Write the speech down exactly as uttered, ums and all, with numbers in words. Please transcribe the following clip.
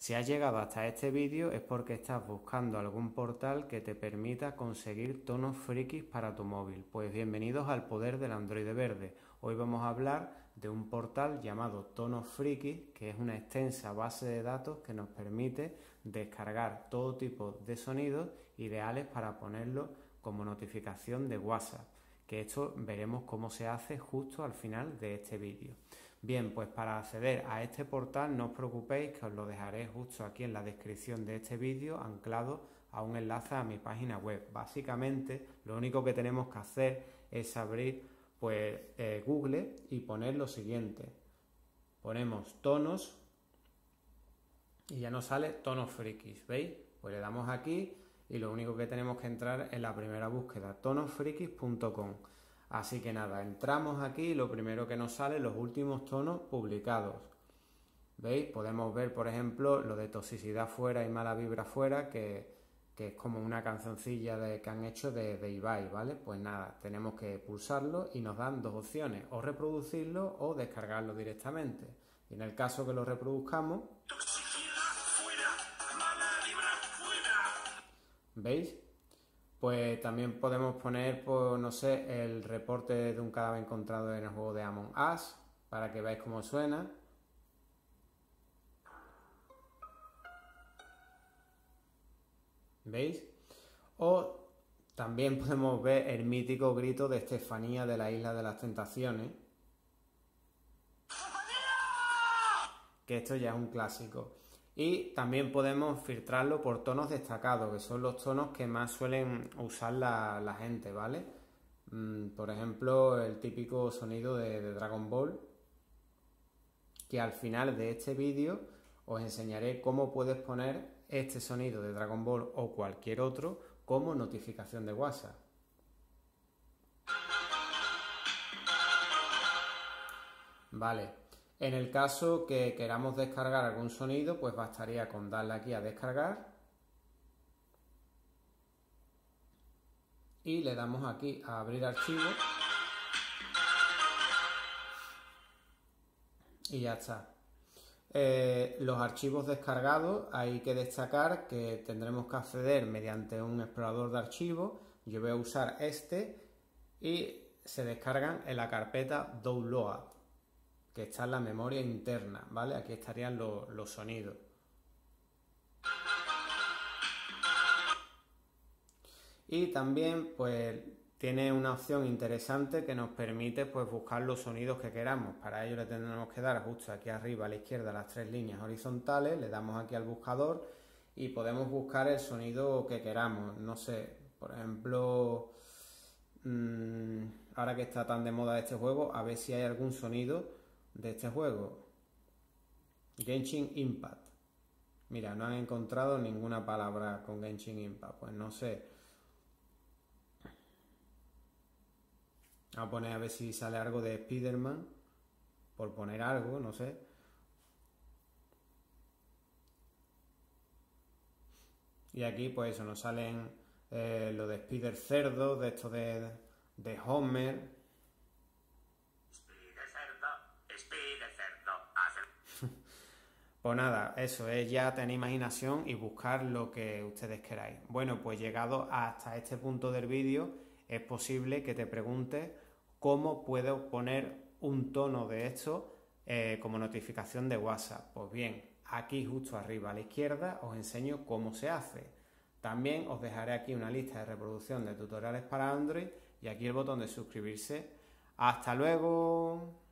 Si has llegado hasta este vídeo es porque estás buscando algún portal que te permita conseguir tonos frikis para tu móvil. Pues bienvenidos al poder del Android verde. Hoy vamos a hablar de un portal llamado Tonos Frikis, que es una extensa base de datos que nos permite descargar todo tipo de sonidos ideales para ponerlos como notificación de WhatsApp. Que esto veremos cómo se hace justo al final de este vídeo. Bien, pues para acceder a este portal no os preocupéis, que os lo dejaré justo aquí en la descripción de este vídeo, anclado a un enlace a mi página web. Básicamente lo único que tenemos que hacer es abrir pues eh, Google y poner lo siguiente. Ponemos tonos y ya nos sale Tonos Frikis, ¿veis? Pues le damos aquí y lo único que tenemos que entrar en la primera búsqueda, tonos frikis punto com. Así que nada, entramos aquí y lo primero que nos sale, los últimos tonos publicados. ¿Veis? Podemos ver, por ejemplo, lo de toxicidad fuera y mala vibra fuera, que, que es como una cancioncilla de, que han hecho de, de Ibai, ¿vale? Pues nada, tenemos que pulsarlo y nos dan dos opciones, o reproducirlo o descargarlo directamente. Y en el caso que lo reproduzcamos, ¿veis? Pues también podemos poner, pues, no sé, el reporte de un cadáver encontrado en el juego de Among Us, para que veáis cómo suena. ¿Veis? O también podemos ver el mítico grito de Estefanía de la Isla de las Tentaciones, que esto ya es un clásico. Y también podemos filtrarlo por tonos destacados, que son los tonos que más suelen usar la, la gente, ¿vale? Mm, por ejemplo, el típico sonido de, de Dragon Ball, que al final de este vídeo os enseñaré cómo puedes poner este sonido de Dragon Ball o cualquier otro como notificación de WhatsApp. Vale. En el caso que queramos descargar algún sonido, pues bastaría con darle aquí a descargar y le damos aquí a abrir archivo y ya está. Eh, los archivos descargados hay que destacar que tendremos que acceder mediante un explorador de archivos. Yo voy a usar este y se descargan en la carpeta Download, que está en la memoria interna, ¿vale? Aquí estarían los, los sonidos. Y también, pues, tiene una opción interesante que nos permite, pues, buscar los sonidos que queramos. Para ello le tendremos que dar justo aquí arriba a la izquierda las tres líneas horizontales, le damos aquí al buscador y podemos buscar el sonido que queramos. No sé, por ejemplo, mmm, ahora que está tan de moda este juego, a ver si hay algún sonido de este juego. Genshin Impact. Mira, no han encontrado ninguna palabra con Genshin Impact. Pues no sé. Vamos a poner a ver si sale algo de Spider-Man. Por poner algo, no sé. Y aquí, pues eso, nos salen eh, lo de Spider Cerdo, de esto de, de Homer. Pues nada, eso es, ya tener imaginación y buscar lo que ustedes queráis. Bueno, pues llegado hasta este punto del vídeo, es posible que te preguntes cómo puedo poner un tono de esto eh, como notificación de WhatsApp. Pues bien, aquí justo arriba a la izquierda os enseño cómo se hace. También os dejaré aquí una lista de reproducción de tutoriales para Android y aquí el botón de suscribirse. ¡Hasta luego!